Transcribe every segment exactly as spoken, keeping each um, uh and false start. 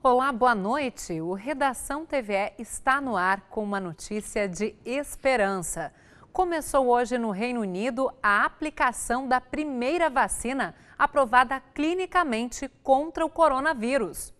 Olá, boa noite. O Redação T V E está no ar com uma notícia de esperança. Começou hoje no Reino Unido a aplicação da primeira vacina aprovada clinicamente contra o coronavírus.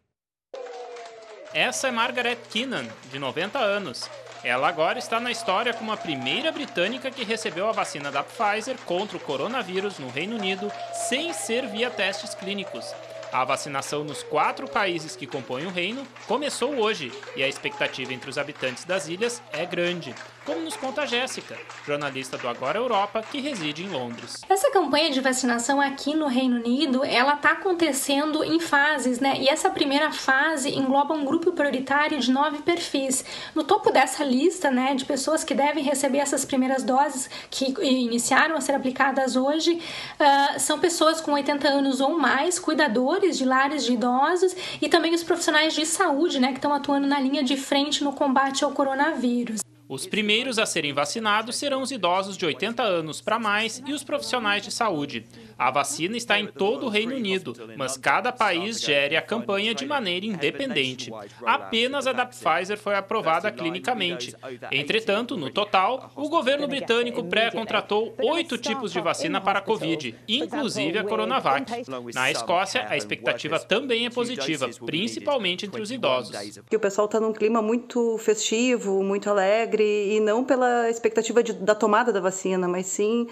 Essa é Margaret Keenan, de noventa anos. Ela agora está na história como a primeira britânica que recebeu a vacina da Pfizer contra o coronavírus no Reino Unido sem ser via testes clínicos. A vacinação nos quatro países que compõem o reino começou hoje e a expectativa entre os habitantes das ilhas é grande, como nos conta a Jéssica, jornalista do Agora Europa, que reside em Londres. Essa campanha de vacinação aqui no Reino Unido, ela está acontecendo em fases, né? E essa primeira fase engloba um grupo prioritário de nove perfis. No topo dessa lista, né, de pessoas que devem receber essas primeiras doses que iniciaram a ser aplicadas hoje, uh, são pessoas com oitenta anos ou mais, cuidadores de lares de idosos e também os profissionais de saúde, né, que estão atuando na linha de frente no combate ao coronavírus. Os primeiros a serem vacinados serão os idosos de oitenta anos para mais e os profissionais de saúde. A vacina está em todo o Reino Unido, mas cada país gere a campanha de maneira independente. Apenas a da Pfizer foi aprovada clinicamente. Entretanto, no total, o governo britânico pré-contratou oito tipos de vacina para a Covid, inclusive a Coronavac. Na Escócia, a expectativa também é positiva, principalmente entre os idosos. O pessoal está num clima muito festivo, muito alegre, e não pela expectativa de, da tomada da vacina, mas sim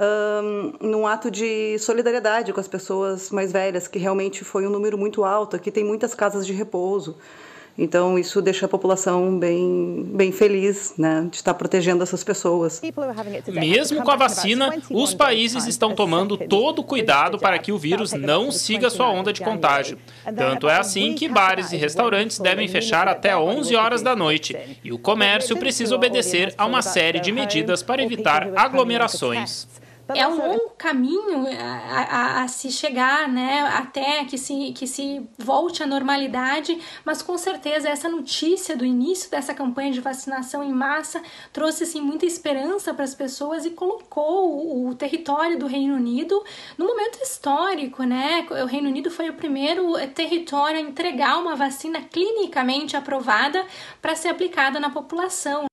um, num ato de solidariedade com as pessoas mais velhas, que realmente foi um número muito alto. Aqui tem muitas casas de repouso. Então, isso deixa a população bem, bem feliz, né, de estar protegendo essas pessoas. Mesmo com a vacina, os países estão tomando todo o cuidado para que o vírus não siga sua onda de contágio. Tanto é assim que bares e restaurantes devem fechar até onze horas da noite. E o comércio precisa obedecer a uma série de medidas para evitar aglomerações. É um longo caminho a, a, a se chegar, né, até que se, que se volte à normalidade, mas com certeza essa notícia do início dessa campanha de vacinação em massa trouxe assim, muita esperança para as pessoas e colocou o, o território do Reino Unido num momento histórico, né? O Reino Unido foi o primeiro território a entregar uma vacina clinicamente aprovada para ser aplicada na população.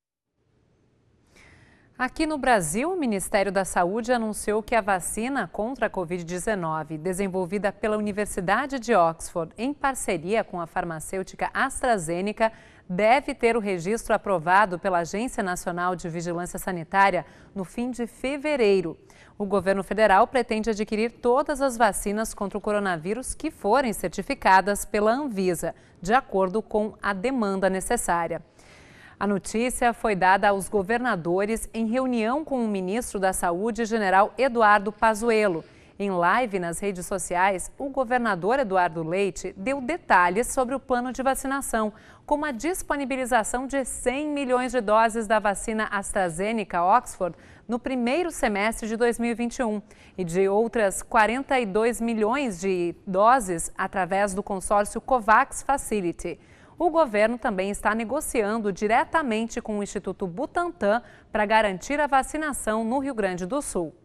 Aqui no Brasil, o Ministério da Saúde anunciou que a vacina contra a covid dezenove, desenvolvida pela Universidade de Oxford em parceria com a farmacêutica AstraZeneca, deve ter o registro aprovado pela Agência Nacional de Vigilância Sanitária no fim de fevereiro. O governo federal pretende adquirir todas as vacinas contra o coronavírus que forem certificadas pela Anvisa, de acordo com a demanda necessária. A notícia foi dada aos governadores em reunião com o ministro da Saúde, general Eduardo Pazuello. Em live nas redes sociais, o governador Eduardo Leite deu detalhes sobre o plano de vacinação, como a disponibilização de cem milhões de doses da vacina AstraZeneca Oxford no primeiro semestre de dois mil e vinte e um e de outras quarenta e dois milhões de doses através do consórcio COVAX Facility. O governo também está negociando diretamente com o Instituto Butantan para garantir a vacinação no Rio Grande do Sul.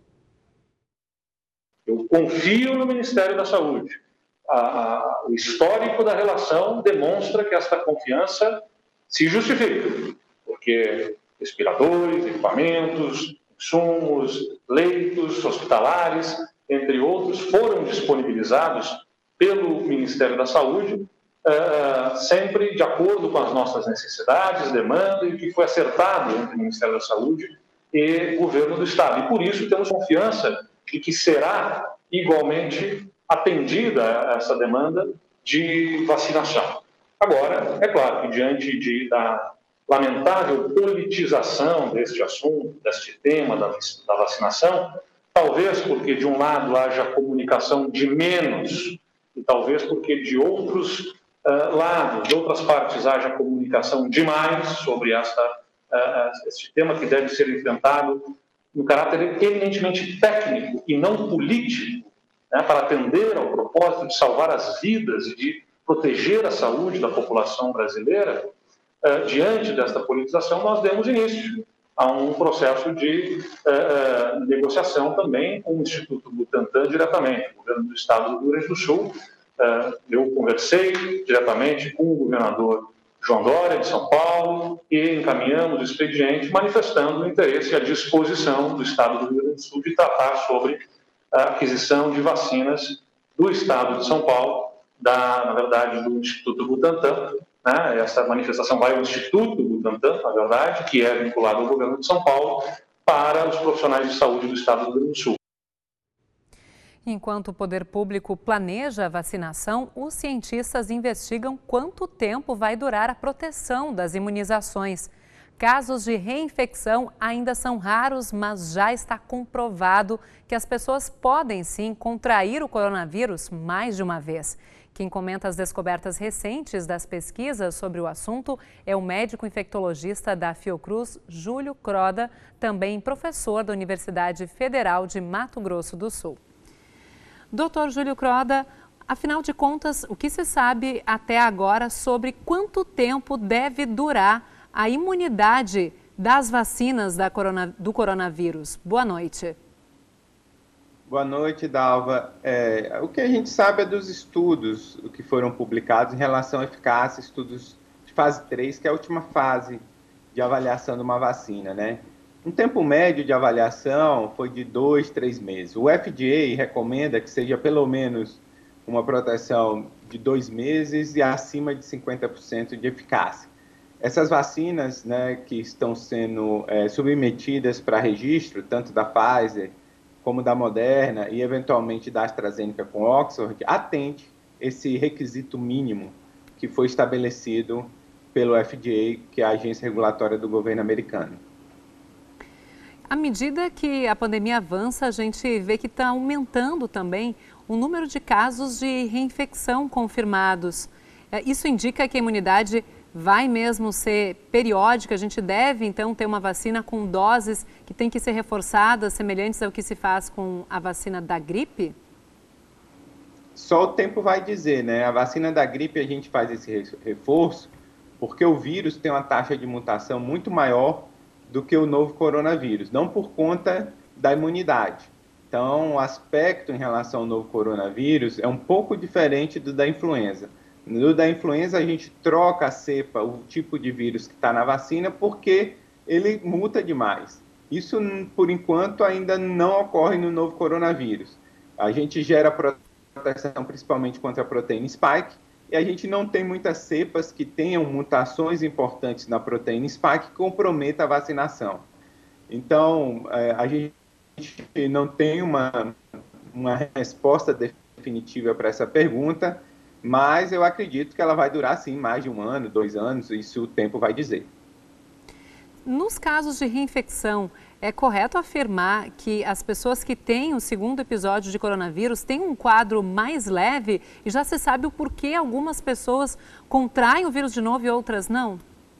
Eu confio no Ministério da Saúde. A, a, o histórico da relação demonstra que esta confiança se justifica, porque respiradores, equipamentos, insumos, leitos hospitalares, entre outros, foram disponibilizados pelo Ministério da Saúde, Uh, sempre de acordo com as nossas necessidades, demanda e o que foi acertado entre o Ministério da Saúde e o Governo do Estado. E por isso temos confiança de que será igualmente atendida essa demanda de vacinação. Agora, é claro que diante de, da lamentável politização deste assunto, deste tema da, da vacinação, talvez porque de um lado haja comunicação de menos e talvez porque de outros Uh, lados, de outras partes, haja comunicação demais sobre esta, uh, este tema que deve ser enfrentado no caráter eminentemente técnico e não político, né, para atender ao propósito de salvar as vidas e de proteger a saúde da população brasileira. Uh, diante desta politização, nós demos início a um processo de uh, negociação também com o Instituto Butantan diretamente, o governo do Estado do Rio Grande do Sul, eu conversei diretamente com o governador João Dória, de São Paulo, e encaminhamos o expediente manifestando o interesse e a disposição do Estado do Rio Grande do Sul de tratar sobre a aquisição de vacinas do Estado de São Paulo, da, na verdade, do Instituto Butantan. Né? Essa manifestação vai ao Instituto Butantan, na verdade, que é vinculado ao governo de São Paulo, para os profissionais de saúde do Estado do Rio Grande do Sul. Enquanto o poder público planeja a vacinação, os cientistas investigam quanto tempo vai durar a proteção das imunizações. Casos de reinfecção ainda são raros, mas já está comprovado que as pessoas podem sim contrair o coronavírus mais de uma vez. Quem comenta as descobertas recentes das pesquisas sobre o assunto é o médico infectologista da Fiocruz, Júlio Croda, também professor da Universidade Federal de Mato Grosso do Sul. doutor Júlio Croda, afinal de contas, o que se sabe até agora sobre quanto tempo deve durar a imunidade das vacinas da corona, do coronavírus? Boa noite. Boa noite, Dalva. É, o que a gente sabe é dos estudos que foram publicados em relação à eficácia, estudos de fase três, que é a última fase de avaliação de uma vacina, né? Um tempo médio de avaliação foi de dois, três meses. O F D A recomenda que seja pelo menos uma proteção de dois meses e acima de cinquenta por cento de eficácia. Essas vacinas, né, que estão sendo é, submetidas para registro, tanto da Pfizer como da Moderna e eventualmente da AstraZeneca com Oxford, atende esse requisito mínimo que foi estabelecido pelo F D A, que é a agência regulatória do governo americano. À medida que a pandemia avança, a gente vê que está aumentando também o número de casos de reinfecção confirmados. Isso indica que a imunidade vai mesmo ser periódica? A gente deve, então, ter uma vacina com doses que tem que ser reforçadas, semelhantes ao que se faz com a vacina da gripe? Só o tempo vai dizer, né? A vacina da gripe a gente faz esse reforço porque o vírus tem uma taxa de mutação muito maior do que o novo coronavírus, não por conta da imunidade. Então, o aspecto em relação ao novo coronavírus é um pouco diferente do da influenza. No da influenza, a gente troca a cepa, o tipo de vírus que está na vacina, porque ele muta demais. Isso, por enquanto, ainda não ocorre no novo coronavírus. A gente gera proteção principalmente contra a proteína spike, e a gente não tem muitas cepas que tenham mutações importantes na proteína spike que comprometam a vacinação. Então, a gente não tem uma, uma resposta definitiva para essa pergunta, mas eu acredito que ela vai durar, sim, mais de um ano, dois anos, isso o tempo vai dizer. Nos casos de reinfecção, é correto afirmar que as pessoas que têm o segundo episódio de coronavírus têm um quadro mais leve e já se sabe o porquê algumas pessoas contraem o vírus de novo e outras não?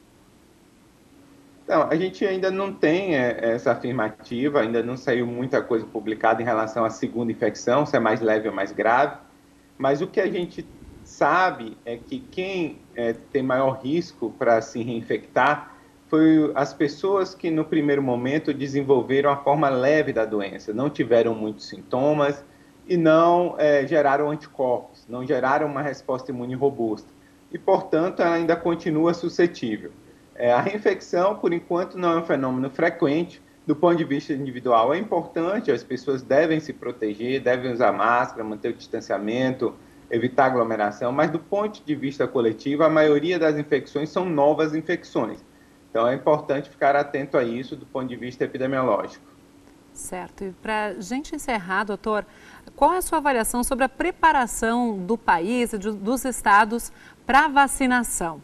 Não, a gente ainda não tem essa afirmativa, ainda não saiu muita coisa publicada em relação à segunda infecção, se é mais leve ou mais grave, mas o que a gente sabe é que quem é, tem maior risco para se reinfectar foi as pessoas que no primeiro momento desenvolveram a forma leve da doença, não tiveram muitos sintomas e não é, geraram anticorpos, não geraram uma resposta imune robusta. E, portanto, ela ainda continua suscetível. É, a reinfecção, por enquanto, não é um fenômeno frequente. Do ponto de vista individual, é importante, as pessoas devem se proteger, devem usar máscara, manter o distanciamento, evitar aglomeração, mas do ponto de vista coletivo, a maioria das infecções são novas infecções. Então, é importante ficar atento a isso do ponto de vista epidemiológico. Certo. E para a gente encerrar, doutor, qual é a sua avaliação sobre a preparação do país e dos estados para a vacinação?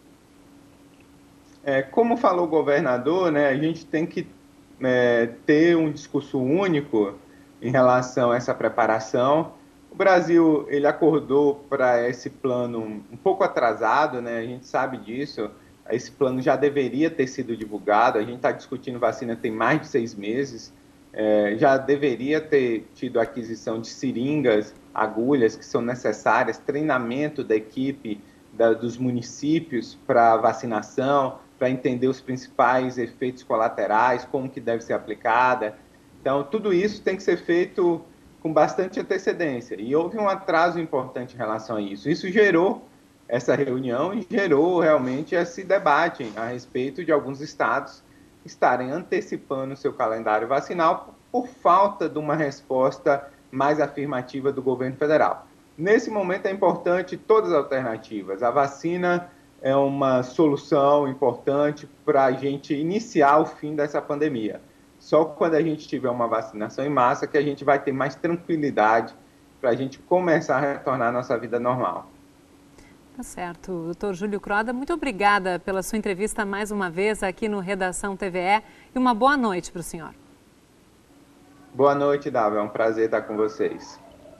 É, como falou o governador, né, a gente tem que é, ter um discurso único em relação a essa preparação. O Brasil, ele acordou para esse plano um pouco atrasado, né, a gente sabe disso. Esse plano já deveria ter sido divulgado, a gente está discutindo vacina tem mais de seis meses, é, já deveria ter tido aquisição de seringas, agulhas que são necessárias, treinamento da equipe da, dos municípios para vacinação, para entender os principais efeitos colaterais, como que deve ser aplicada. Então, tudo isso tem que ser feito com bastante antecedência. E houve um atraso importante em relação a isso. Isso gerou essa reunião e gerou realmente esse debate a respeito de alguns estados estarem antecipando o seu calendário vacinal por falta de uma resposta mais afirmativa do governo federal. Nesse momento é importante todas as alternativas. A vacina é uma solução importante para a gente iniciar o fim dessa pandemia. Só quando a gente tiver uma vacinação em massa que a gente vai ter mais tranquilidade para a gente começar a retornar à nossa vida normal. Tá certo. Doutor Júlio Croda, muito obrigada pela sua entrevista mais uma vez aqui no Redação T V E e uma boa noite para o senhor. Boa noite, Dava. É um prazer estar com vocês.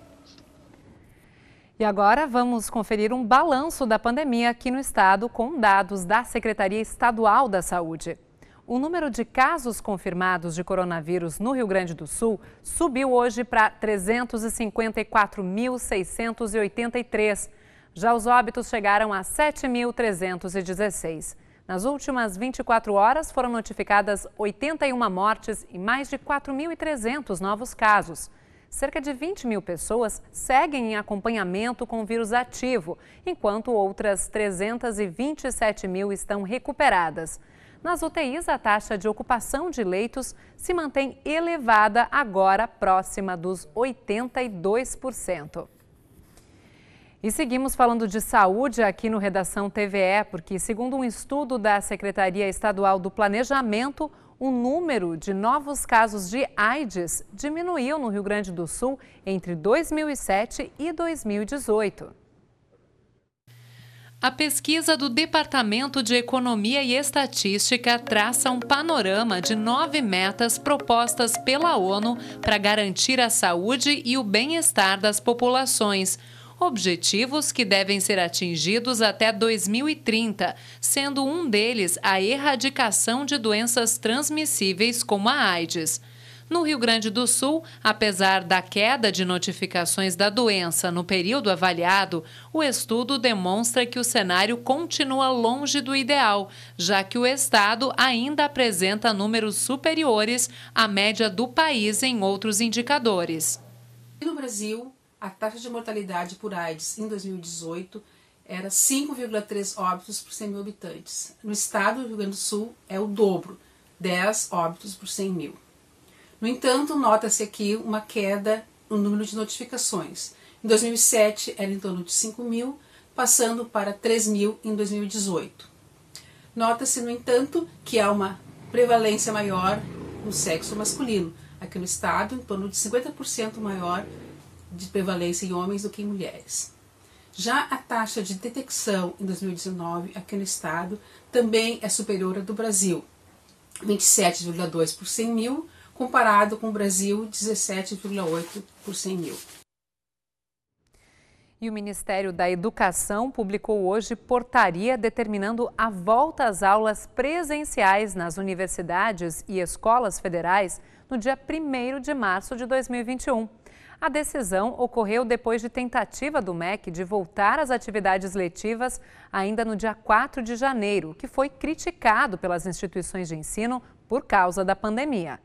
E agora vamos conferir um balanço da pandemia aqui no estado com dados da Secretaria Estadual da Saúde. O número de casos confirmados de coronavírus no Rio Grande do Sul subiu hoje para trezentos e cinquenta e quatro mil, seiscentos e oitenta e três. Já os óbitos chegaram a sete mil trezentos e dezesseis. Nas últimas vinte e quatro horas foram notificadas oitenta e uma mortes e mais de quatro mil e trezentos novos casos. Cerca de vinte mil pessoas seguem em acompanhamento com o vírus ativo, enquanto outras trezentos e vinte e sete mil estão recuperadas. Nas U T Is, a taxa de ocupação de leitos se mantém elevada, agora próxima dos oitenta e dois por cento. E seguimos falando de saúde aqui no Redação T V E, porque, segundo um estudo da Secretaria Estadual do Planejamento, o número de novos casos de AIDS diminuiu no Rio Grande do Sul entre dois mil e sete e dois mil e dezoito. A pesquisa do Departamento de Economia e Estatística traça um panorama de nove metas propostas pela ONU para garantir a saúde e o bem-estar das populações. Objetivos que devem ser atingidos até dois mil e trinta, sendo um deles a erradicação de doenças transmissíveis como a AIDS. No Rio Grande do Sul, apesar da queda de notificações da doença no período avaliado, o estudo demonstra que o cenário continua longe do ideal, já que o estado ainda apresenta números superiores à média do país em outros indicadores. No Brasil, a taxa de mortalidade por AIDS em dois mil e dezoito era cinco vírgula três óbitos por cem mil habitantes. No estado do Rio Grande do Sul é o dobro, dez óbitos por cem mil. No entanto, nota-se aqui uma queda no número de notificações. Em dois mil e sete era em torno de cinco mil, passando para três mil em dois mil e dezoito. Nota-se, no entanto, que há uma prevalência maior no sexo masculino. Aqui no estado, em torno de cinquenta por cento maior de prevalência em homens do que em mulheres. Já a taxa de detecção em dois mil e dezenove aqui no estado também é superior à do Brasil, vinte e sete vírgula dois por cem mil, comparado com o Brasil, dezessete vírgula oito por cem mil. E o Ministério da Educação publicou hoje portaria determinando a volta às aulas presenciais nas universidades e escolas federais no dia primeiro de março de dois mil e vinte e um. A decisão ocorreu depois de tentativa do M E C de voltar às atividades letivas ainda no dia quatro de janeiro, que foi criticado pelas instituições de ensino por causa da pandemia.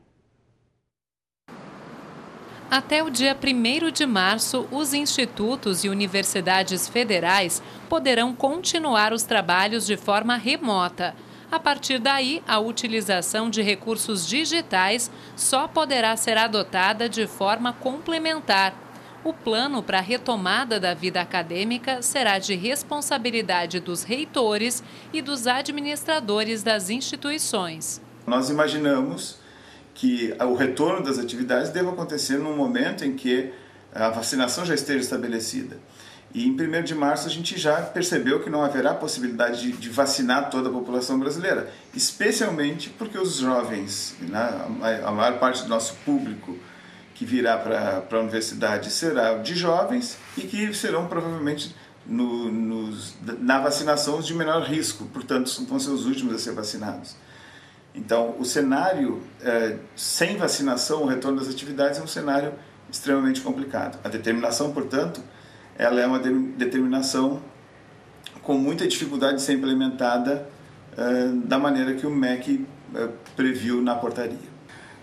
Até o dia primeiro de março, os institutos e universidades federais poderão continuar os trabalhos de forma remota. A partir daí, a utilização de recursos digitais só poderá ser adotada de forma complementar. O plano para a retomada da vida acadêmica será de responsabilidade dos reitores e dos administradores das instituições. Nós imaginamos que o retorno das atividades deva acontecer num momento em que a vacinação já esteja estabelecida. E em primeiro de março a gente já percebeu que não haverá possibilidade de, de vacinar toda a população brasileira, especialmente porque os jovens, né, a maior parte do nosso público que virá para a universidade será de jovens e que serão provavelmente no, nos, na vacinação de menor risco, portanto vão ser os últimos a ser vacinados. Então o cenário é, sem vacinação, o retorno das atividades é um cenário extremamente complicado. A determinação, portanto, ela é uma de determinação com muita dificuldade de ser implementada uh, da maneira que o M E C uh, previu na portaria.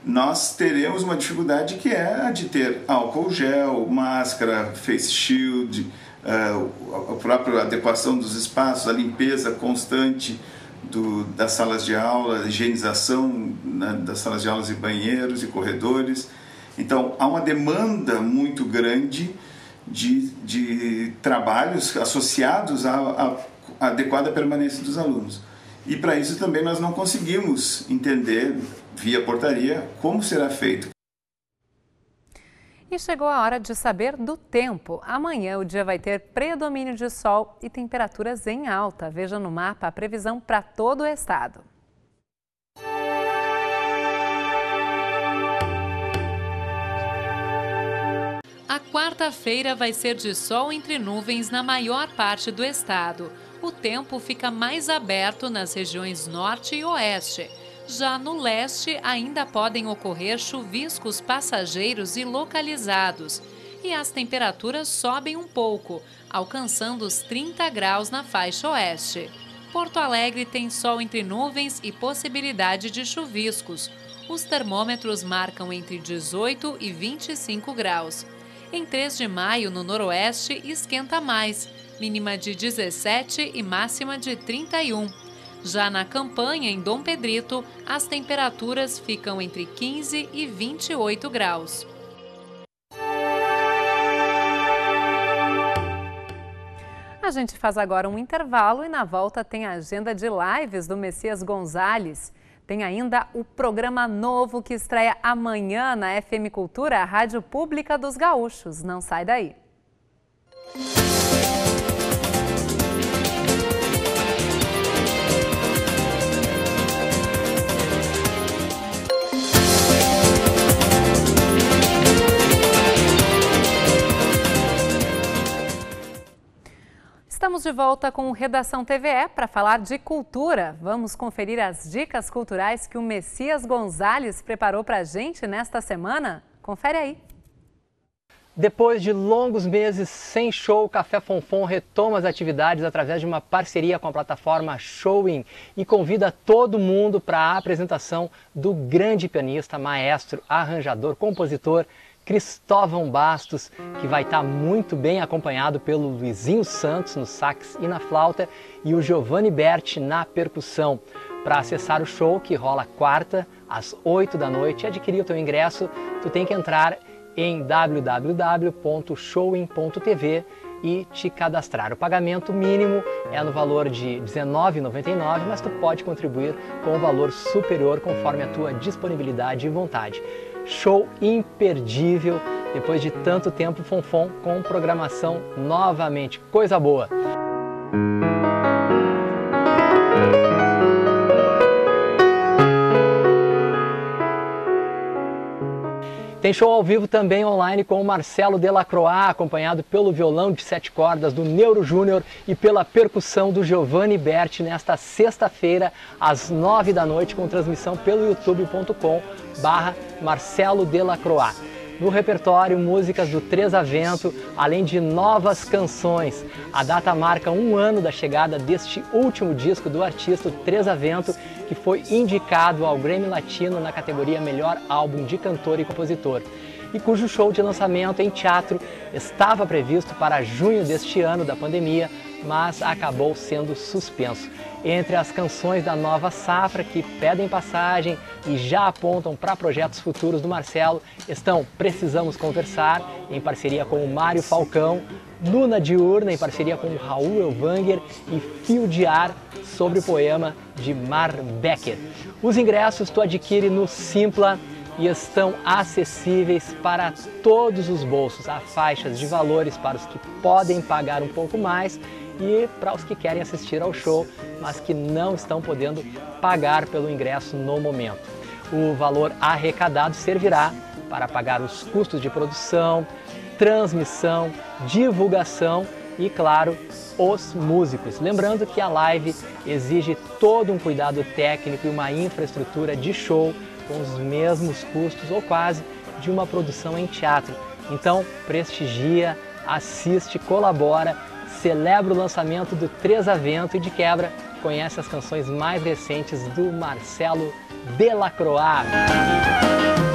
nós teremos uma dificuldade que é a de ter álcool gel, máscara, face shield, uh, a própria adequação dos espaços, a limpeza constante do, das salas de aula, a higienização, né, das salas de aulas e banheiros e corredores. Então, há uma demanda muito grande de, de trabalhos associados à, à adequada permanência dos alunos. E para isso também nós não conseguimos entender, via portaria, como será feito. E chegou a hora de saber do tempo. Amanhã o dia vai ter predomínio de sol e temperaturas em alta. Veja no mapa a previsão para todo o estado. A quarta-feira vai ser de sol entre nuvens na maior parte do estado. O tempo fica mais aberto nas regiões norte e oeste. Já no leste, ainda podem ocorrer chuviscos passageiros e localizados. E as temperaturas sobem um pouco, alcançando os trinta graus na faixa oeste. Porto Alegre tem sol entre nuvens e possibilidade de chuviscos. Os termômetros marcam entre dezoito e vinte e cinco graus. Em três de maio, no noroeste, esquenta mais, mínima de dezessete e máxima de trinta e um. Já na Campanha, em Dom Pedrito, as temperaturas ficam entre quinze e vinte e oito graus. A gente faz agora um intervalo e na volta tem a agenda de lives do Messias Gonzalez. Tem ainda o programa novo que estreia amanhã na F M Cultura, a Rádio Pública dos Gaúchos. Não sai daí. Estamos de volta com o Redação T V E para falar de cultura. Vamos conferir as dicas culturais que o Messias Gonzalez preparou para a gente nesta semana? Confere aí. Depois de longos meses sem show, o Café Fonfon retoma as atividades através de uma parceria com a plataforma Showin e convida todo mundo para a apresentação do grande pianista, maestro, arranjador, compositor Cristóvão Bastos, que vai estar muito bem acompanhado pelo Luizinho Santos no sax e na flauta e o Giovanni Berti na percussão. Para acessar o show, que rola quarta às oito da noite, e adquirir o teu ingresso, tu tem que entrar em w w w ponto showin ponto t v e te cadastrar. O pagamento mínimo é no valor de dezenove reais e noventa e nove centavos, mas tu pode contribuir com um valor superior conforme a tua disponibilidade e vontade. Show imperdível, depois de tanto tempo, Fonfon com programação novamente. Coisa boa! Tem show ao vivo também online com o Marcelo Delacroix, acompanhado pelo violão de sete cordas do Neuro Júnior e pela percussão do Giovanni Berti nesta sexta-feira, às nove da noite, com transmissão pelo youtube ponto com barra Marcelo Delacroix. No repertório, músicas do Tresavento, além de novas canções. A data marca um ano da chegada deste último disco do artista Tresavento, que foi indicado ao Grammy Latino na categoria Melhor Álbum de Cantor e Compositor, e cujo show de lançamento em teatro estava previsto para junho deste ano da pandemia, mas acabou sendo suspenso. Entre as canções da nova safra que pedem passagem e já apontam para projetos futuros do Marcelo estão Precisamos Conversar, em parceria com o Mário Falcão, Luna Diurna, em parceria com o Raul Elvanger, e Fio de Ar, sobre o poema de Mar Becker. Os ingressos tu adquire no Simpla e estão acessíveis para todos os bolsos. Há faixas de valores para os que podem pagar um pouco mais e para os que querem assistir ao show, mas que não estão podendo pagar pelo ingresso no momento. O valor arrecadado servirá para pagar os custos de produção, transmissão, divulgação e, claro, os músicos. Lembrando que a live exige todo um cuidado técnico e uma infraestrutura de show com os mesmos custos ou quase de uma produção em teatro. Então, prestigia, assiste, colabora, celebra o lançamento do Tresavento e, de quebra, conhece as canções mais recentes do Marcelo Delacroix.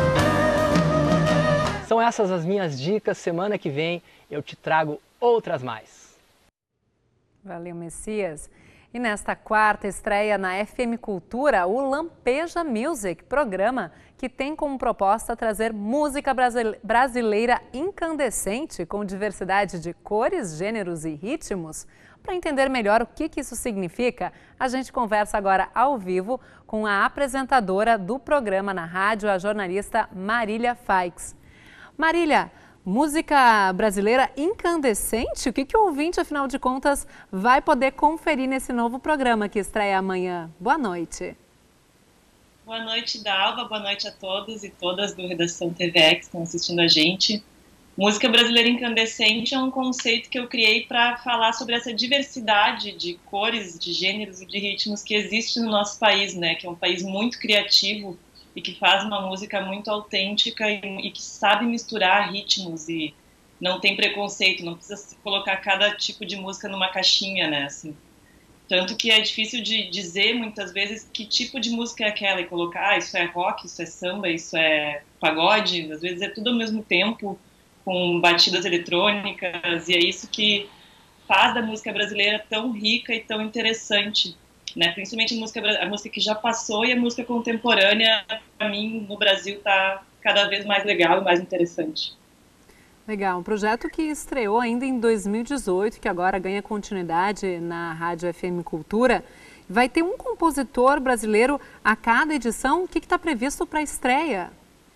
essas as minhas dicas. Semana que vem eu te trago outras mais. Valeu, Messias. E nesta quarta estreia na F M Cultura o Lampeja Music, programa que tem como proposta trazer música brasileira incandescente com diversidade de cores, gêneros e ritmos. Para entender melhor o que, que isso significa, a gente conversa agora ao vivo com a apresentadora do programa na rádio, a jornalista Marília Faix. Marília, música brasileira incandescente? O que, que o ouvinte, afinal de contas, vai poder conferir nesse novo programa que estreia amanhã? Boa noite. Boa noite, Dalva. Boa noite a todos e todas do Redação T V E que estão assistindo a gente. Música brasileira incandescente é um conceito que eu criei para falar sobre essa diversidade de cores, de gêneros e de ritmos que existe no nosso país, né? Que é um país muito criativo e que faz uma música muito autêntica e, e que sabe misturar ritmos e não tem preconceito, não precisa colocar cada tipo de música numa caixinha, né? Assim, tanto que é difícil de dizer muitas vezes que tipo de música é aquela e colocar, ah, isso é rock, isso é samba, isso é pagode, às vezes é tudo ao mesmo tempo, com batidas eletrônicas, e é isso que faz da música brasileira tão rica e tão interessante, né? Principalmente a música, a música que já passou e a música contemporânea, para mim, no Brasil, está cada vez mais legal e mais interessante. Legal, um projeto que estreou ainda em dois mil e dezoito, que agora ganha continuidade na Rádio F M Cultura. Vai ter um compositor brasileiro a cada edição. O que está previsto para a estreia?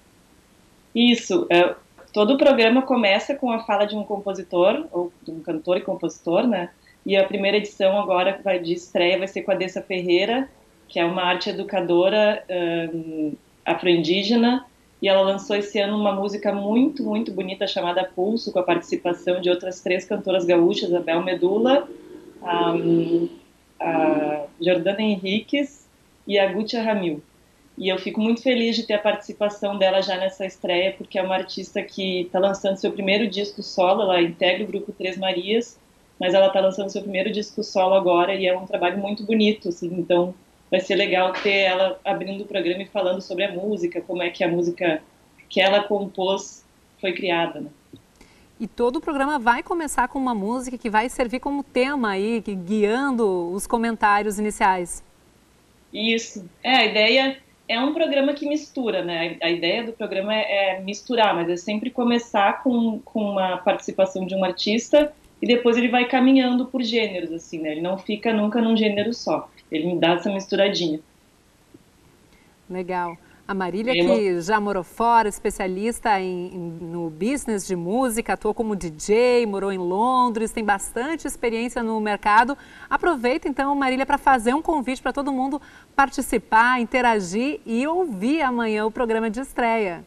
Isso, é... Todo o programa começa com a fala de um compositor, ou de um cantor e compositor, né? E a primeira edição agora vai de estreia vai ser com a Dessa Ferreira, que é uma arte educadora um, afro-indígena, e ela lançou esse ano uma música muito, muito bonita chamada Pulso, com a participação de outras três cantoras gaúchas, a Bel Medula, um, a Jordana Henriques e a Gutia Ramil. E eu fico muito feliz de ter a participação dela já nessa estreia, porque é uma artista que está lançando seu primeiro disco solo, ela integra o grupo Três Marias, mas ela está lançando seu primeiro disco solo agora e é um trabalho muito bonito, assim, então vai ser legal ter ela abrindo o programa e falando sobre a música, como é que a música que ela compôs foi criada, né? E todo o programa vai começar com uma música que vai servir como tema aí, que, guiando os comentários iniciais. Isso, é, a ideia... É um programa que mistura, né? A ideia do programa é, é misturar, mas é sempre começar com, com uma participação de um artista e depois ele vai caminhando por gêneros, assim, né? Ele não fica nunca num gênero só. Ele me dá essa misturadinha. Legal. A Marília, que já morou fora, especialista em, em, no business de música, atuou como D J, morou em Londres, tem bastante experiência no mercado. Aproveita então, Marília, para fazer um convite para todo mundo participar, interagir e ouvir amanhã o programa de estreia.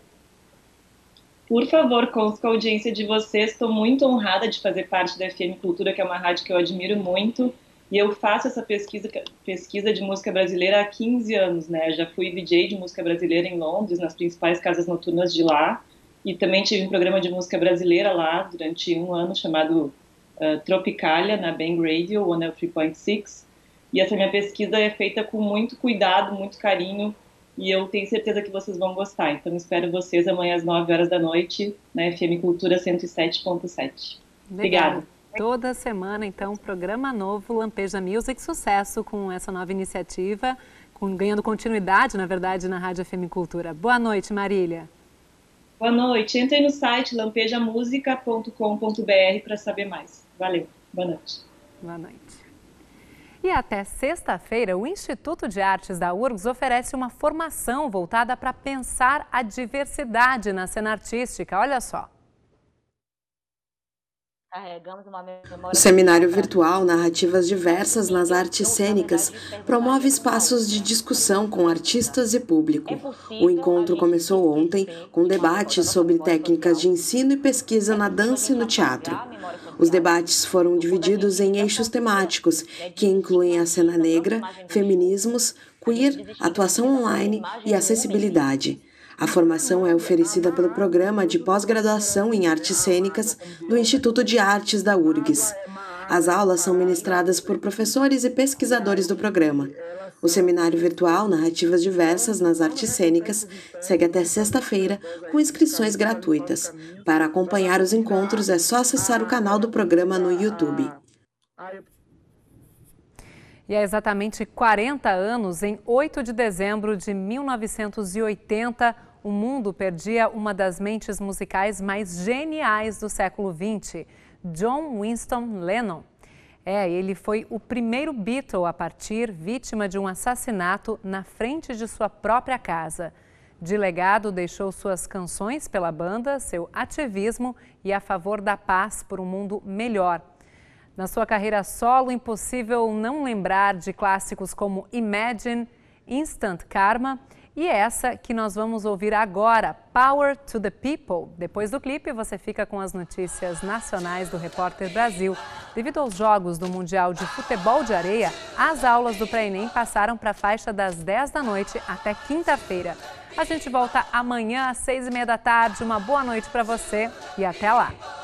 Por favor, conto com a audiência de vocês. Estou muito honrada de fazer parte da F M Cultura, que é uma rádio que eu admiro muito. E eu faço essa pesquisa, pesquisa de música brasileira há quinze anos, né? Eu já fui D J de música brasileira em Londres, nas principais casas noturnas de lá. E também tive um programa de música brasileira lá durante um ano, chamado uh, Tropicalia, na Bang Radio, cento e três ponto seis. E essa minha pesquisa é feita com muito cuidado, muito carinho. E eu tenho certeza que vocês vão gostar. Então espero vocês amanhã às nove horas da noite, na F M Cultura cento e sete ponto sete. Obrigada. Toda semana, então, programa novo, Lampeja Music, sucesso com essa nova iniciativa, com, ganhando continuidade, na verdade, na Rádio F M Cultura. Boa noite, Marília. Boa noite. Entrem no site lampeja musica ponto com ponto br para saber mais. Valeu. Boa noite. Boa noite. E até sexta-feira, o Instituto de Artes da U R G S oferece uma formação voltada para pensar a diversidade na cena artística. Olha só. O seminário virtual Narrativas Diversas nas Artes Cênicas promove espaços de discussão com artistas e público. O encontro começou ontem com debates sobre técnicas de ensino e pesquisa na dança e no teatro. Os debates foram divididos em eixos temáticos, que incluem a cena negra, feminismos, queer, atuação online e acessibilidade. A formação é oferecida pelo Programa de Pós-Graduação em Artes Cênicas do Instituto de Artes da U R G S. As aulas são ministradas por professores e pesquisadores do programa. O seminário virtual Narrativas Diversas nas Artes Cênicas segue até sexta-feira com inscrições gratuitas. Para acompanhar os encontros é só acessar o canal do programa no YouTube. E há exatamente quarenta anos, em oito de dezembro de mil novecentos e oitenta, o mundo perdia uma das mentes musicais mais geniais do século vinte, John Winston Lennon. É, ele foi o primeiro Beatle a partir, vítima de um assassinato na frente de sua própria casa. De legado, deixou suas canções pela banda, seu ativismo e a favor da paz por um mundo melhor. Na sua carreira solo, impossível não lembrar de clássicos como Imagine, Instant Karma e essa que nós vamos ouvir agora, Power to the People. Depois do clipe, você fica com as notícias nacionais do Repórter Brasil. Devido aos Jogos do Mundial de Futebol de Areia, as aulas do pré-ENEM passaram para a faixa das dez da noite até quinta-feira. A gente volta amanhã às seis e meia da tarde. Uma boa noite para você e até lá!